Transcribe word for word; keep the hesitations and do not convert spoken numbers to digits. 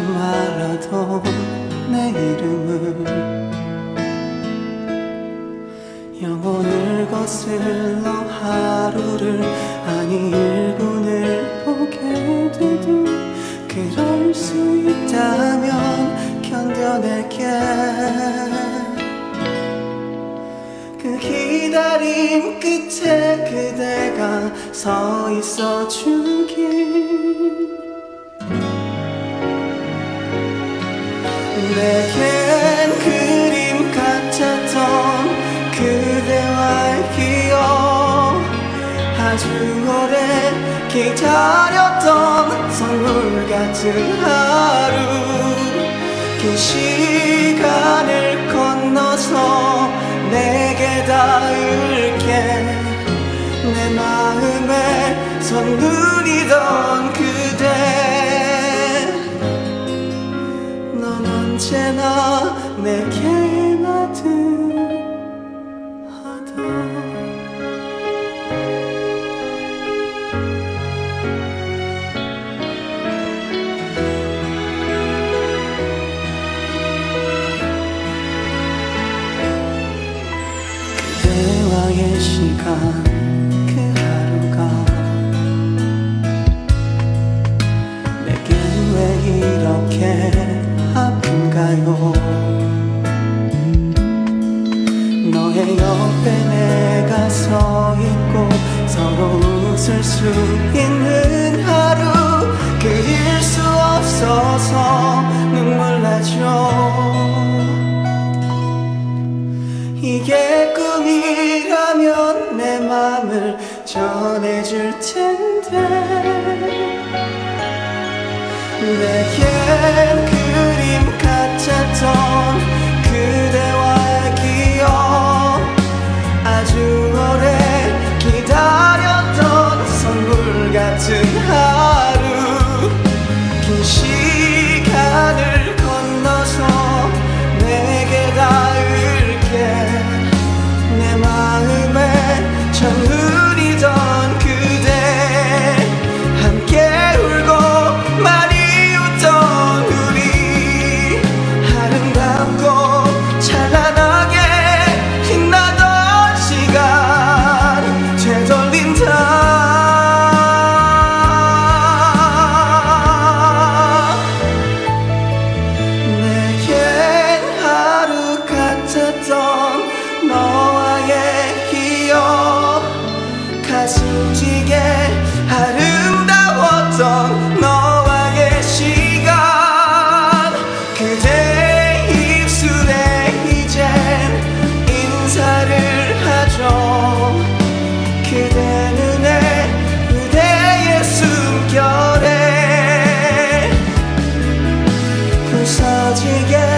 말아도 내 이름을 영혼을 거슬러 하루를 아니 일 분을 보게 돼도 그럴 수 있다면 견뎌낼게. 그 기다림 끝에 그대가 서 있어 주길. 내겐 그림 같았던 그대와의 기억, 아주 오래 기다렸던 선물 같은 하루. 긴 시간을 건너서 내게 닿을게. 내 마음에 선물이던 그대, 넌 언제나 내게 마땅하다. 그대와의 시간 그 하루가 내겐 왜 이렇게 아픈가요? 너의 옆에 내가 서 있고 서로 웃을 수 있는 하루. 그릴 수 없어서 눈물 나죠. 이게 꿈이라면 내 맘을 전해줄 텐데. 내겐 그림 같았던 그대와의 기억, 아주 오래 기다렸던 선물 같은 하루. 긴 시간을 건너서 내게 닿을게. 내 마음에 전물이던 그대, 함께 울고 많이 웃던 우리, 아름답고 찬란하게 빛나던 시간 되돌린다. 내겐 하루 같았던 너와의 기억, 가슴 찌게 아름다웠던 너와의 시간. 그대 입술에 이젠 인사를 하죠. 그대 눈에 그대의 숨결에 부서지게